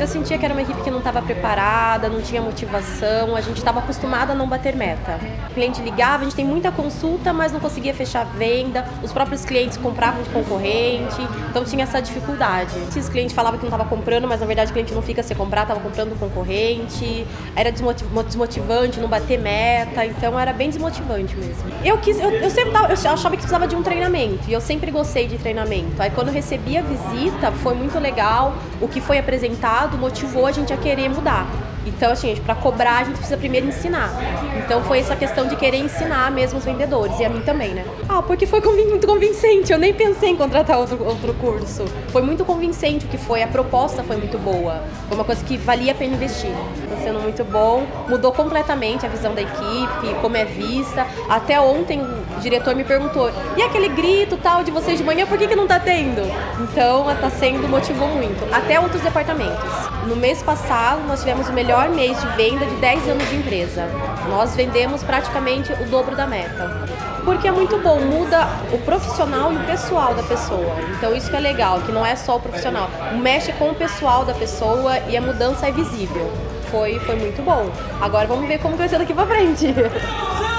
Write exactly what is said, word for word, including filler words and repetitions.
Eu sentia que era uma equipe que não estava preparada, não tinha motivação, a gente estava acostumado a não bater meta. O cliente ligava, a gente tem muita consulta, mas não conseguia fechar a venda, os próprios clientes compravam de concorrente, então tinha essa dificuldade. Os clientes falavam que não estava comprando, mas na verdade o cliente não fica sem comprar, estava comprando do concorrente, era desmotivante, não bater meta, então era bem desmotivante mesmo. Eu, quis, eu, eu sempre tava, eu achava que precisava de um treinamento, e eu sempre gostei de treinamento. Aí quando eu recebi a visita, foi muito legal, o que foi apresentado motivou a gente a querer mudar. Então, assim, para cobrar, a gente precisa primeiro ensinar. Então, foi essa questão de querer ensinar mesmo os vendedores, e a mim também, né? Ah, porque foi muito convincente, eu nem pensei em contratar outro, outro curso. Foi muito convincente o que foi, a proposta foi muito boa. Foi uma coisa que valia a pena investir. Está sendo muito bom, mudou completamente a visão da equipe, como é vista. Até ontem o diretor me perguntou, e aquele grito tal de vocês de manhã, por que que não tá tendo? Então, está sendo, motivou muito. Até outros departamentos. No mês passado, nós tivemos o melhor mês de venda de dez anos de empresa. Nós vendemos praticamente o dobro da meta. Porque é muito bom, muda o profissional e o pessoal da pessoa. Então isso que é legal, que não é só o profissional. Mexe com o pessoal da pessoa e a mudança é visível. Foi, foi muito bom. Agora vamos ver como vai ser daqui pra frente.